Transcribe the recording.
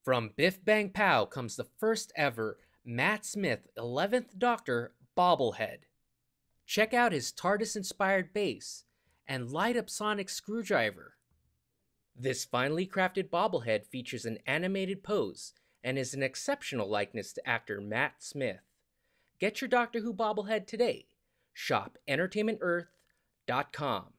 From Biff Bang Pow comes the first ever Matt Smith 11th Doctor bobblehead. Check out his TARDIS inspired base and light up sonic screwdriver. This finely crafted bobblehead features an animated pose and is an exceptional likeness to actor Matt Smith. Get your Doctor Who bobblehead today. Shop entertainmentearth.com.